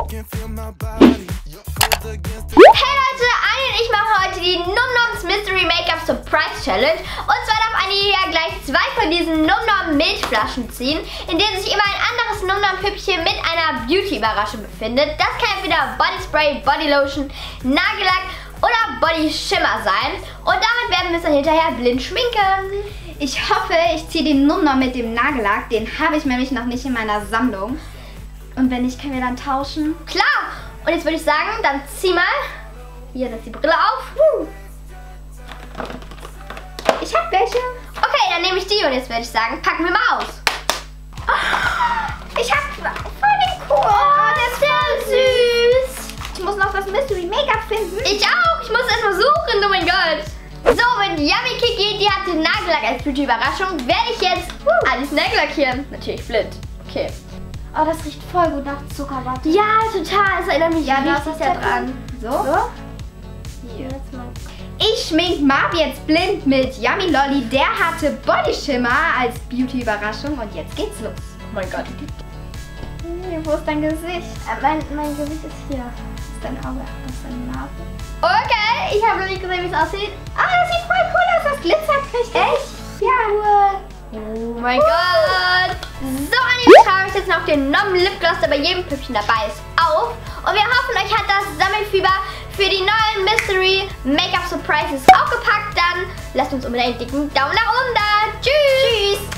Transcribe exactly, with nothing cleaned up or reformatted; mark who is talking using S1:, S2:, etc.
S1: Hey Leute, Anni und ich machen heute die Num Noms Mystery Make-up Surprise Challenge. Und zwar darf Anni ja gleich zwei von diesen Num Nom Milchflaschen ziehen, in denen sich immer ein anderes Num Nom Püppchen mit einer Beauty-Überraschung befindet. Das kann entweder Body Spray, Body Lotion, Nagellack oder Body Shimmer sein. Und damit werden wir es dann hinterher blind schminken.
S2: Ich hoffe, ich ziehe den Num Nom mit dem Nagellack. Den habe ich nämlich noch nicht in meiner Sammlung. Und wenn nicht, können wir dann tauschen.
S1: Klar! Und jetzt würde ich sagen, dann zieh mal. Hier, setz die Brille auf. Uh.
S2: Ich habe welche.
S1: Okay, dann nehme ich die und jetzt würde ich sagen, packen wir mal aus.
S2: Oh, ich habe voll den cool.
S1: Oh, der ist sehr süß.
S2: Ich muss noch das Mystery Make-up finden.
S1: Ich auch. Ich muss erstmal suchen. Oh mein Gott. So, mit Yummy Kiki, die hatte Nagellack als Beauty-Überraschung, werde ich jetzt uh, alles Nagellack hier. Natürlich blind. Okay.
S2: Oh, das riecht voll gut nach Zuckerwatte.
S1: Ja, total. Das erinnert mich
S2: ja,
S1: richtig
S2: das ist ja dran. So? so?
S1: Hier. Jetzt mal.
S2: Ich schmink Marv jetzt blind mit Yummy Lolly. Der hatte Body Shimmer als Beauty-Überraschung und jetzt geht's los.
S1: Oh mein Gott.
S2: Hey, wo ist dein Gesicht?
S1: Äh, mein, mein Gesicht ist hier.
S2: Ist dein Auge? Ist deine Nase?
S1: Okay, ich habe noch nicht gesehen, wie es aussieht.
S2: Ah, das sieht voll cool aus. Das glitzert richtig.
S1: Echt?
S2: Ja.
S1: Cool. Oh mein Gott. So, Anni, trage ich jetzt noch den Nom Lipgloss, der bei jedem Püppchen dabei ist, auf. Und wir hoffen, euch hat das Sammelfieber für die neuen Mystery Make-up Surprises auch gepackt. Dann lasst uns unbedingt einen dicken Daumen nach oben da. Tschüss. Tschüss.